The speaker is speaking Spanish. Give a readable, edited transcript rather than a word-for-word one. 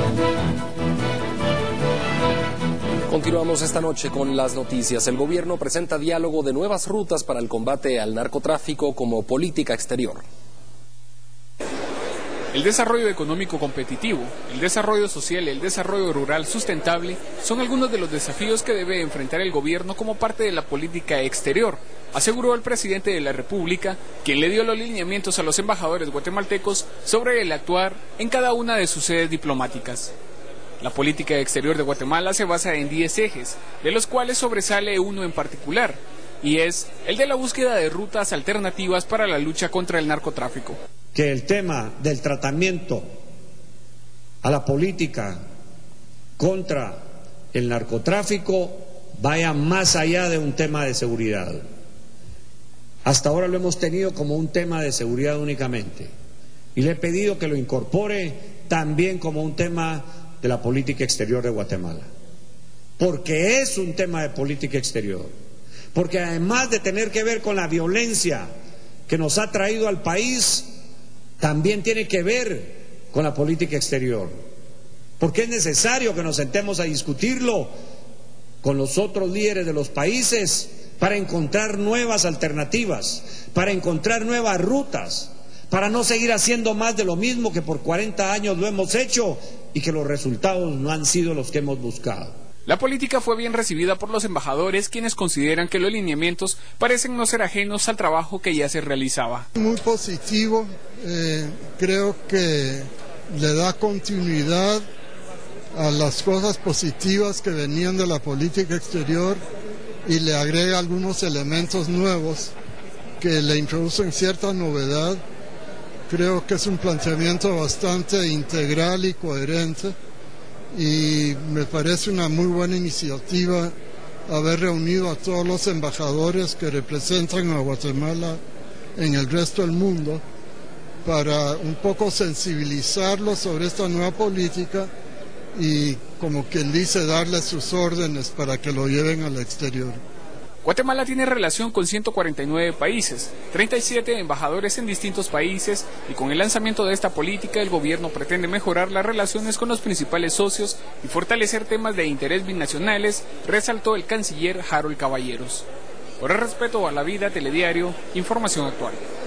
Continuamos esta noche con las noticias. El gobierno presenta diálogo de nuevas rutas para el combate al narcotráfico como política exterior. El desarrollo económico competitivo, el desarrollo social y el desarrollo rural sustentable son algunos de los desafíos que debe enfrentar el gobierno como parte de la política exterior, aseguró el presidente de la República, quien le dio los lineamientos a los embajadores guatemaltecos sobre el actuar en cada una de sus sedes diplomáticas. La política exterior de Guatemala se basa en 10 ejes, de los cuales sobresale uno en particular, y es el de la búsqueda de rutas alternativas para la lucha contra el narcotráfico. Que el tema del tratamiento a la política contra el narcotráfico vaya más allá de un tema de seguridad. Hasta ahora lo hemos tenido como un tema de seguridad únicamente, y le he pedido que lo incorpore también como un tema de la política exterior de Guatemala, porque es un tema de política exterior, porque además de tener que ver con la violencia que nos ha traído al país, también tiene que ver con la política exterior, porque es necesario que nos sentemos a discutirlo con los otros líderes de los países para encontrar nuevas alternativas, para encontrar nuevas rutas, para no seguir haciendo más de lo mismo que por 40 años lo hemos hecho y que los resultados no han sido los que hemos buscado. La política fue bien recibida por los embajadores, quienes consideran que los lineamientos parecen no ser ajenos al trabajo que ya se realizaba. Muy positivo, creo que le da continuidad a las cosas positivas que venían de la política exterior y le agrega algunos elementos nuevos que le introducen cierta novedad. Creo que es un planteamiento bastante integral y coherente, y me parece una muy buena iniciativa haber reunido a todos los embajadores que representan a Guatemala en el resto del mundo para un poco sensibilizarlos sobre esta nueva política y, como quien dice, darles sus órdenes para que lo lleven al exterior. Guatemala tiene relación con 149 países, 37 embajadores en distintos países, y con el lanzamiento de esta política el gobierno pretende mejorar las relaciones con los principales socios y fortalecer temas de interés binacionales, resaltó el canciller Harold Caballeros. Por el respeto a la vida, Telediario, información actual.